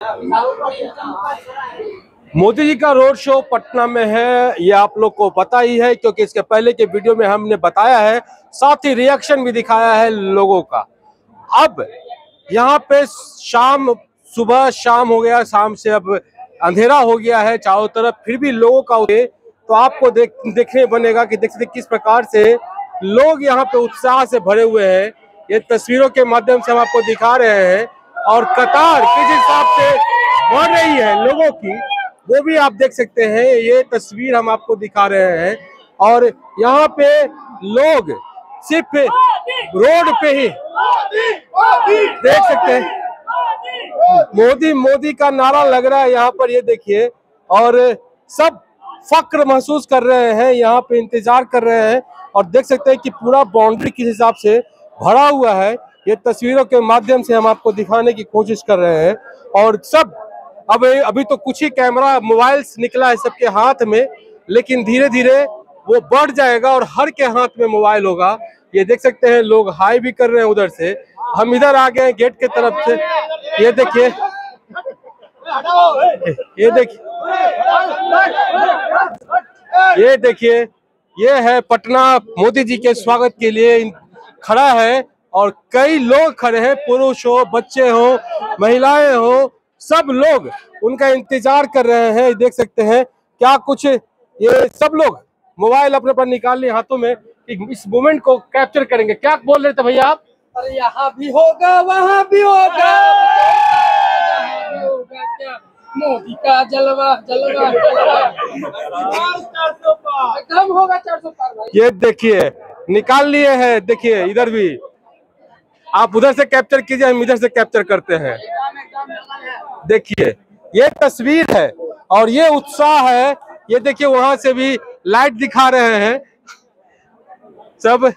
मोदी जी का road show Patna में है, ये आप लोग को पता ही है क्योंकि इसके पहले के वीडियो में हमने बताया है, साथ ही रिएक्शन भी दिखाया है लोगों का। अब यहाँ पे सुबह शाम हो गया, शाम से अब अंधेरा हो गया है चारों तरफ, फिर भी लोगों का तो आपको देखने बनेगा कि देख सकते किस प्रकार से लोग यहाँ पे उत्साह से भरे हुए हैं। ये तस्वीरों के माध्यम से हम आपको दिखा रहे हैं और कतार किस हिसाब से बढ़ रही है लोगों की वो भी आप देख सकते हैं। ये तस्वीर हम आपको दिखा रहे हैं और यहाँ पे लोग सिर्फ रोड पे ही देख सकते हैं मोदी मोदी का नारा लग रहा है यहाँ पर, ये देखिए, और सब फक्र महसूस कर रहे हैं, यहाँ पे इंतजार कर रहे हैं और देख सकते हैं कि पूरा बाउंड्री किस हिसाब से भरा हुआ है। ये तस्वीरों के माध्यम से हम आपको दिखाने की कोशिश कर रहे हैं और सब अभी तो कुछ ही कैमरा मोबाइल्स निकला है सबके हाथ में, लेकिन धीरे धीरे वो बढ़ जाएगा और हर के हाथ में मोबाइल होगा। ये देख सकते हैं लोग हाई भी कर रहे हैं उधर से, हम इधर आ गए गेट के तरफ से। ये देखिए, ये देखिए, ये देखिए, ये है पटना मोदी जी के स्वागत के लिए खड़ा है और कई लोग खड़े हैं, पुरुष हो, बच्चे हो, महिलाएं हो, सब लोग उनका इंतजार कर रहे हैं। देख सकते हैं क्या कुछ ये सब लोग मोबाइल अपने पर निकाल लिए हाथों में, इस मोमेंट को कैप्चर करेंगे। क्या बोल रहे थे भैया आप? अरे यहाँ भी होगा वहाँ भी होगा, क्या मोदी का जलवा जलवा एकदम होगा 400 पार भाई। ये देखिए निकाल लिए हैं, देखिए इधर भी, आप उधर से कैप्चर कीजिए, हम इधर से कैप्चर करते हैं। देखिए ये तस्वीर है और ये उत्साह है। ये देखिए वहां से भी लाइट दिखा रहे हैं, सब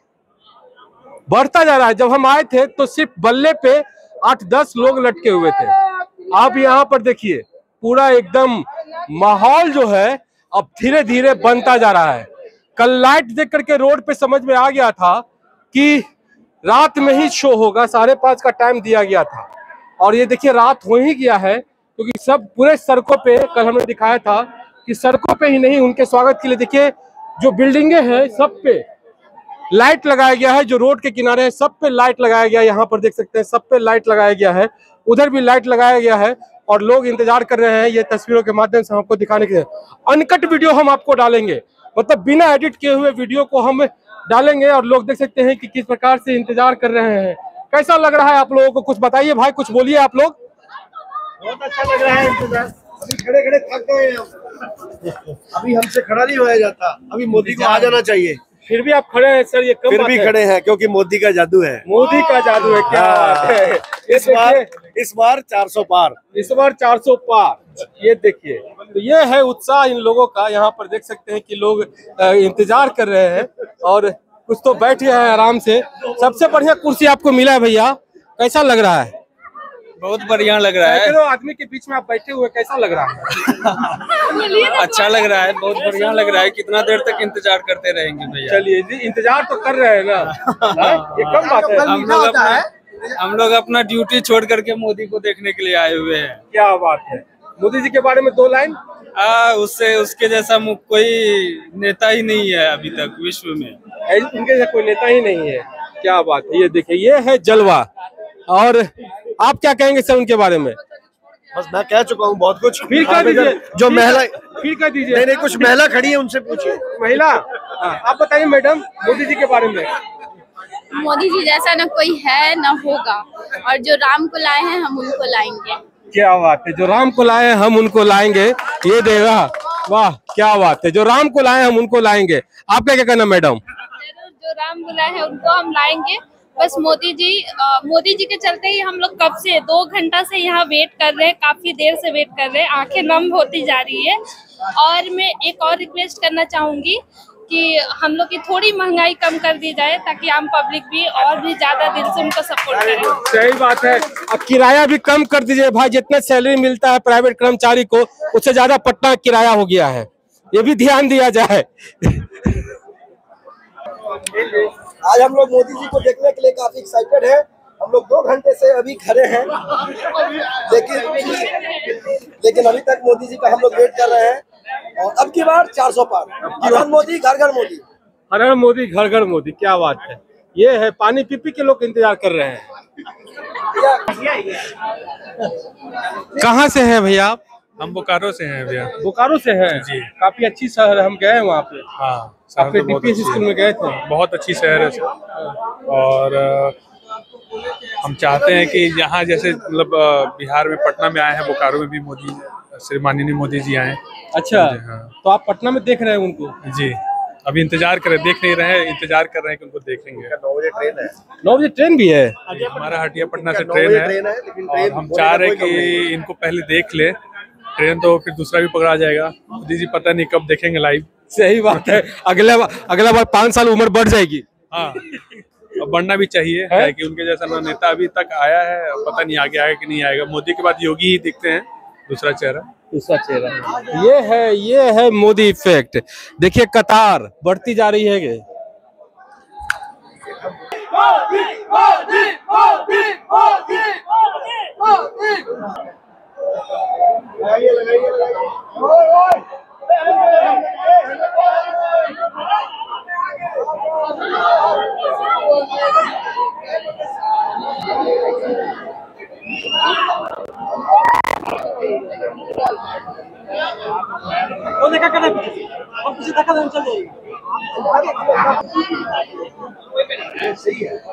बढ़ता जा रहा है। जब हम आए थे तो सिर्फ बल्ले पे 8-10 लोग लटके हुए थे, अब यहाँ पर देखिए पूरा एकदम माहौल जो है अब धीरे धीरे बनता जा रहा है। कल लाइट देख करके रोड पे समझ में आ गया था कि रात में ही शो होगा, 5:30 का टाइम दिया गया था और ये देखिए रात हो ही गया है क्योंकि सब पूरे सड़कों पे, कल हमने दिखाया था कि सड़कों पे ही नहीं, उनके स्वागत के लिए देखिए जो बिल्डिंगे हैं सब पे लाइट लगाया गया है, जो रोड के किनारे है सब पे लाइट लगाया गया है। यहाँ पर देख सकते हैं सब पे लाइट लगाया गया है, उधर भी लाइट लगाया गया है और लोग इंतजार कर रहे हैं। ये तस्वीरों के माध्यम से हम आपको दिखाने के अनकट वीडियो हम आपको डालेंगे, मतलब बिना एडिट किए हुए वीडियो को हम डालेंगे और लोग देख सकते हैं कि किस प्रकार से इंतजार कर रहे हैं। कैसा लग रहा है आप लोगों को? कुछ बताइए भाई, कुछ बोलिए आप लोग। बहुत अच्छा लग रहा है इंतजार, अभी खड़े खड़े थक गए हैं, अभी हमसे खड़ा नहीं होया जाता, अभी मोदी को आ जाना चाहिए। फिर भी आप खड़े हैं सर, ये कम फिर भी खड़े हैं क्योंकि मोदी का जादू है, मोदी का जादू है। क्या बात है, इस बार 400 पार, इस बार 400 पार। ये देखिए, तो ये है उत्साह इन लोगों का। यहाँ पर देख सकते हैं कि लोग इंतजार कर रहे हैं और कुछ तो बैठे हैं आराम से। सबसे बढ़िया कुर्सी आपको मिला है भैया, कैसा लग रहा है? बहुत बढ़िया लग रहा है। आदमी के बीच में आप बैठे हुए, कैसा लग रहा है? अच्छा लग रहा है, बहुत बढ़िया लग रहा है। कितना देर तक इंतजार करते रहेंगे भैया? चलिए जी, इंतजार तो कर रहे हैं ना। ये कम बात है, हम लोग अपना ड्यूटी छोड़ करके मोदी को देखने के लिए आए हुए हैं। क्या बात है। मोदी जी के बारे में 2 लाइन। उसके जैसा कोई नेता ही नहीं है अभी तक विश्व में, उनके जैसा कोई नेता ही नहीं है। क्या बात है। ये देखिए, ये है जलवा। और आप क्या कहेंगे सर उनके बारे में? बस मैं कह चुका हूँ बहुत कुछ। फिर कह दीजिए, जो महिला, फिर कह दीजिए। नहीं कुछ महिला खड़ी है उनसे पूछिए। महिला, आप बताइए मैडम मोदी जी के बारे में। मोदी जी जैसा न कोई है न होगा, और जो राम को लाए हैं हम उनको लाएंगे। क्या बात है, जो राम को लाए हैं हम उनको लाएंगे। ये देगा, वाह क्या बात है, जो राम को लाए हम उनको लाएंगे। आपका क्या कहना मैडम? जो राम को लाए हैं उनको हम लाएंगे। बस मोदी जी के चलते ही हम लोग कब से 2 घंटा से यहाँ वेट कर रहे हैं, काफी देर से वेट कर रहे हैं, आंखें नम होती जा रही है। और मैं एक और रिक्वेस्ट करना चाहूंगी कि हम लोग की थोड़ी महंगाई कम कर दी जाए ताकि आम पब्लिक भी और भी ज्यादा दिल से उनको सपोर्ट करे। सही बात है, अब किराया भी कम कर दीजिए भाई। जितना सैलरी मिलता है प्राइवेट कर्मचारी को, उससे ज्यादा पटना किराया हो गया है, ये भी ध्यान दिया जाए। आज हम लोग मोदी जी को देखने के लिए काफी एक्साइटेड है। हम लोग 2 घंटे से अभी खड़े हैं, लेकिन अभी तक मोदी जी का हम लोग वेट कर रहे हैं। और अब की बार 400 पार, हर मोदी घर घर मोदी, हर हर मोदी घर घर मोदी। क्या बात है, ये है पानी पी के लोग इंतजार कर रहे हैं। कहाँ से हैं भैया आप? हम बोकारो से हैं भैया। बोकारो से हैं जी। काफी अच्छी शहर है, हम गए हैं वहाँ पे। हाँ, आपके डीपीएस स्कूल में गए थे। बहुत अच्छी शहर है और हम चाहते हैं कि यहाँ जैसे मतलब बिहार में पटना में आए हैं, बोकारो में भी मोदी श्री माननीय मोदी जी आए। अच्छा, हाँ। तो आप पटना में देख रहे हैं उनको? जी, अभी इंतजार कर रहे, देख नहीं रहे हैं, इंतजार कर रहे हैं कि उनको देखेंगे। 9 बजे ट्रेन है। 9 बजे ट्रेन भी है? हमारा हटिया पटना से ट्रेन है, लेकिन और हम चाह रहे कि इनको पहले देख ले ट्रेन, तो फिर दूसरा भी पकड़ा जाएगा। मोदी जी पता नहीं कब देखेंगे लाइव। सही बात है, अगला बार 5 साल उम्र बढ़ जाएगी। हाँ, अब बढ़ना भी चाहिए है कि उनके जैसा नेता अभी तक आया है, पता नहीं आगे आएगा कि नहीं आएगा। मोदी के बाद योगी ही दिखते हैं, दूसरा चेहरा। ये है मोदी इफेक्ट। देखिए कतार बढ़ती जा रही है। मोदी मोदी मोदी मोदी मोदी। वो देखा कर और पीछे देखा हम चल जाएंगे। सही है।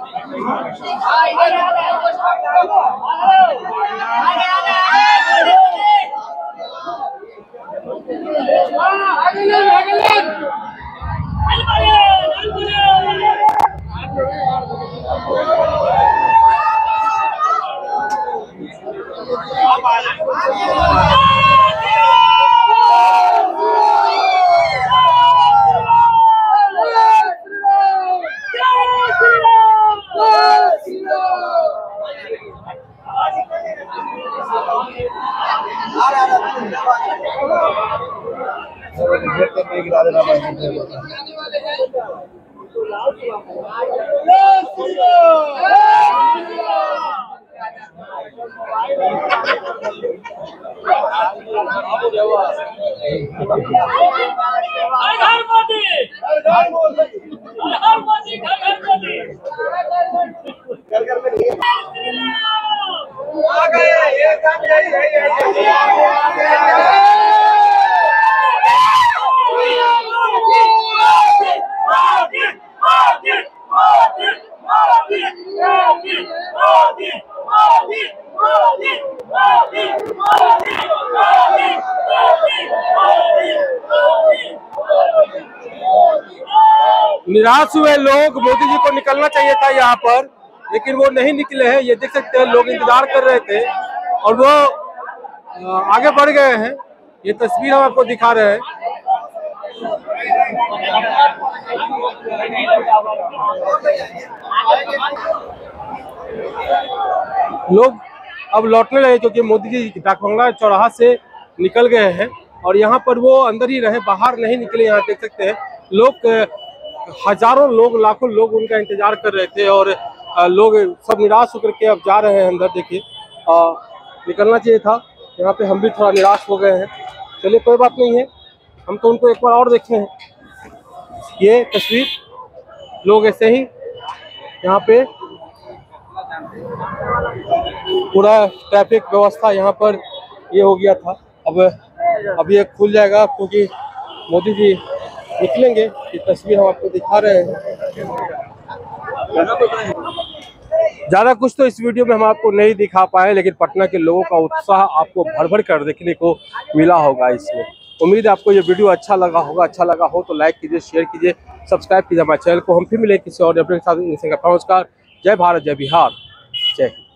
निराश हुए लोग, मोदी जी को निकलना चाहिए था यहाँ पर, लेकिन वो नहीं निकले हैं। ये देख सकते हैं, लोग इंतजार कर रहे थे और वो आगे बढ़ गए हैं। ये तस्वीर हम आपको दिखा रहे हैं। लोग अब लौटने लगे क्योंकि मोदी जी डाकबंगला चौराहा से निकल गए हैं और यहाँ पर वो अंदर ही रहे, बाहर नहीं निकले। यहाँ देख सकते हैं लोग, हजारों लोग, लाखों लोग उनका इंतजार कर रहे थे और लोग सब निराश होकर के अब जा रहे हैं अंदर। देखिए निकलना चाहिए था, यहाँ पे हम भी थोड़ा निराश हो गए हैं। चलिए कोई बात नहीं है, हम तो उनको एक बार और देखे हैं। ये तस्वीर, लोग ऐसे ही यहाँ पे पूरा ट्रैफिक व्यवस्था यहाँ पर ये हो गया था। अब ये खुल जाएगा क्योंकि मोदी जी निकलेंगे। ये तस्वीर हम आपको दिखा रहे हैं। ज़्यादा कुछ तो इस वीडियो में हम आपको नहीं दिखा पाए, लेकिन पटना के लोगों का उत्साह आपको भर भर कर देखने को मिला होगा इसमें। उम्मीद है आपको ये वीडियो अच्छा लगा होगा। अच्छा लगा हो तो लाइक कीजिए, शेयर कीजिए, सब्सक्राइब कीजिए हमारे चैनल को। हम फिर मिले किसी और अपडेट के साथ। नमस्कार, जय भारत, जय बिहार, जय हिंद।